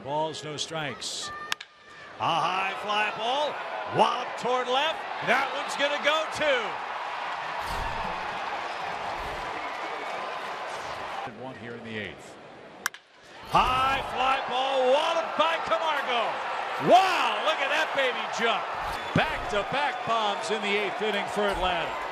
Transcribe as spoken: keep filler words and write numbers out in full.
Balls, no strikes. A high fly ball, wallop toward left. That one's going to go too. One here in the eighth. High fly ball, walloped by Camargo. Wow, look at that baby jump. Back-to-back bombs in the eighth inning for Atlanta.